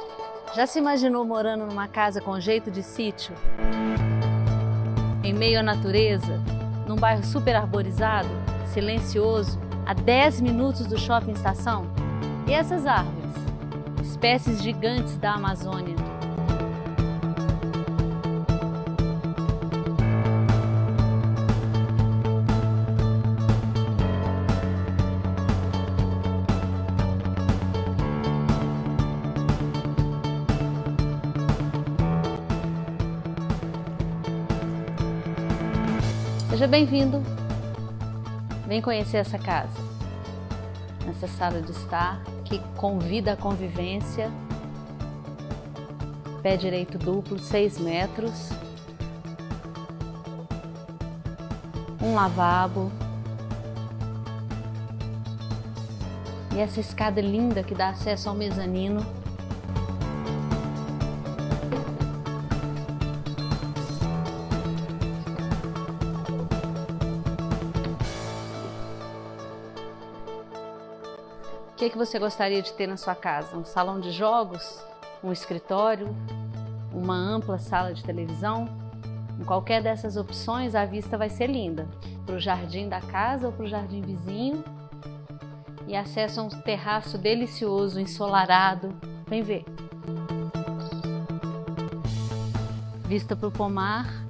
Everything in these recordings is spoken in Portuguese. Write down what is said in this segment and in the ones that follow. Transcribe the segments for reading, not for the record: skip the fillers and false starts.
Já se imaginou morando numa casa com jeito de sítio? Em meio à natureza, num bairro super arborizado, silencioso, a 10 minutos do shopping estação? E essas árvores? Espécies gigantes da Amazônia. Seja bem-vindo. Vem conhecer essa casa. Nessa sala de estar que convida a convivência. Pé direito duplo, 6 metros. Um lavabo. E essa escada linda que dá acesso ao mezanino. O que você gostaria de ter na sua casa? Um salão de jogos? Um escritório? Uma ampla sala de televisão? Em qualquer dessas opções, a vista vai ser linda. Para o jardim da casa ou para o jardim vizinho. E acesso a um terraço delicioso, ensolarado. Vem ver. Vista para o pomar.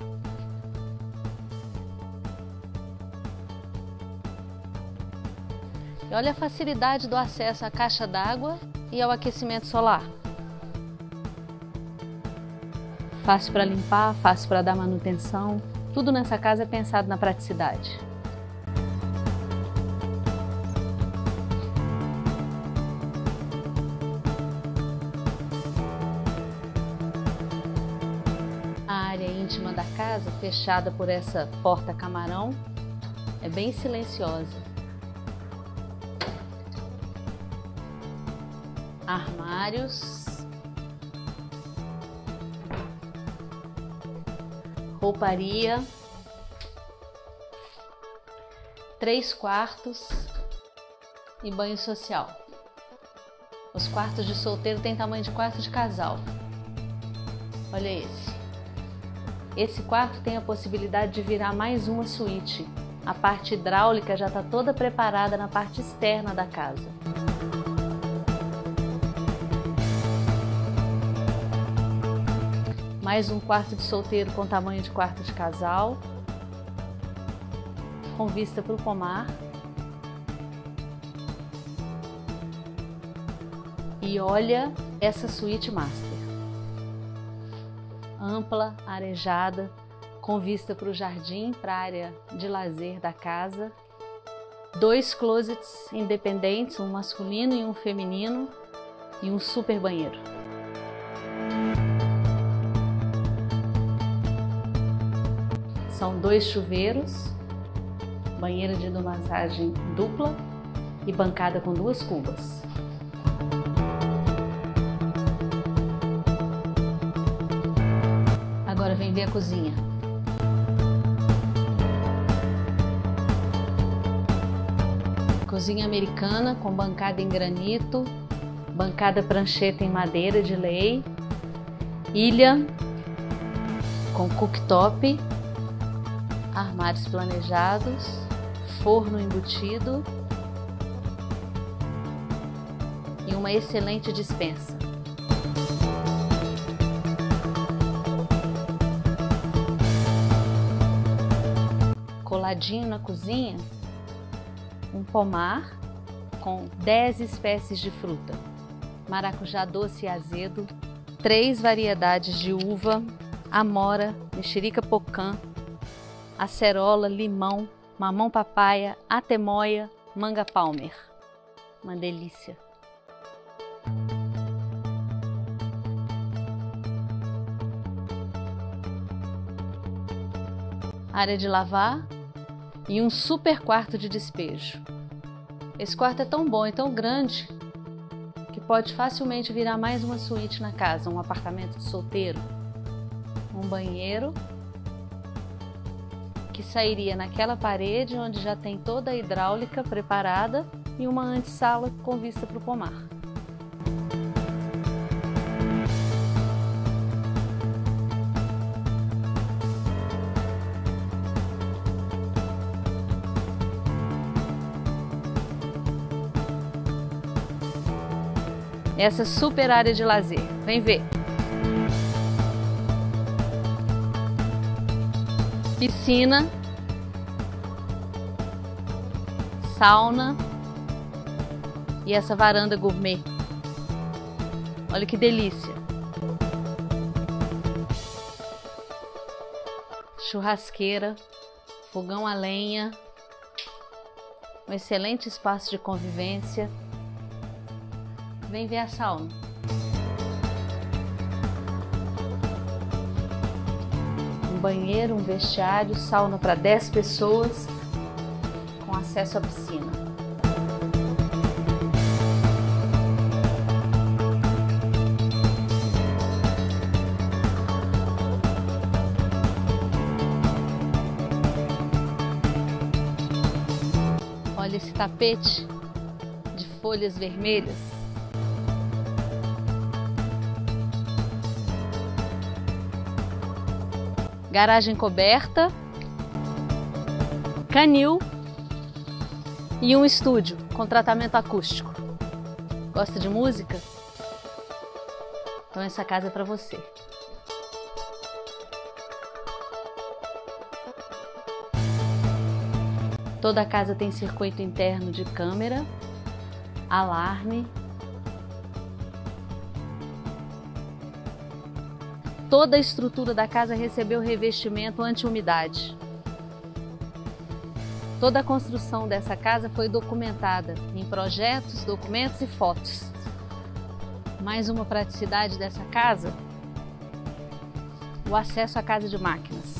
E olha a facilidade do acesso à caixa d'água e ao aquecimento solar. Fácil para limpar, fácil para dar manutenção. Tudo nessa casa é pensado na praticidade. A área íntima da casa, fechada por essa porta camarão, é bem silenciosa. Armários, rouparia, 3 quartos e banho social. Os quartos de solteiro têm tamanho de quarto de casal. Olha esse. Esse quarto tem a possibilidade de virar mais uma suíte. A parte hidráulica já está toda preparada na parte externa da casa. Mais um quarto de solteiro com tamanho de quarto de casal, com vista para o pomar. E olha essa suíte master. Ampla, arejada, com vista para o jardim, para a área de lazer da casa. 2 closets independentes, um masculino e um feminino, e um super banheiro. São 2 chuveiros, banheira de hidromassagem dupla e bancada com 2 cubas. Agora vem ver a cozinha. Cozinha americana com bancada em granito, bancada prancheta em madeira de lei, ilha com cooktop, armários planejados, forno embutido e uma excelente despensa. Coladinho na cozinha, um pomar com 10 espécies de fruta, maracujá doce e azedo, 3 variedades de uva, amora, mexerica pocã, acerola, limão, mamão papaya, atemoia, manga palmer. Uma delícia. Área de lavar e um super quarto de despejo. Esse quarto é tão bom e tão grande que pode facilmente virar mais uma suíte na casa, um apartamento de solteiro. Um banheiro que sairia naquela parede onde já tem toda a hidráulica preparada e uma antessala com vista para o pomar. essa super área de lazer. Vem ver. Piscina, sauna e essa varanda gourmet. Olha que delícia. Churrasqueira, fogão a lenha, um excelente espaço de convivência. Vem ver a sauna. Um banheiro, um vestiário, sauna para 10 pessoas, com acesso à piscina. Olha esse tapete de folhas vermelhas. Garagem coberta, canil e um estúdio com tratamento acústico. Gosta de música? Então essa casa é para você. Toda a casa tem circuito interno de câmera, alarme. Toda a estrutura da casa recebeu revestimento anti-umidade. Toda a construção dessa casa foi documentada em projetos, documentos e fotos. Mais uma praticidade dessa casa: o acesso à casa de máquinas.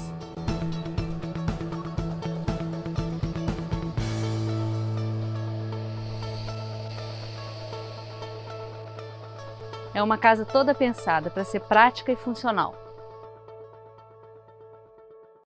É uma casa toda pensada para ser prática e funcional.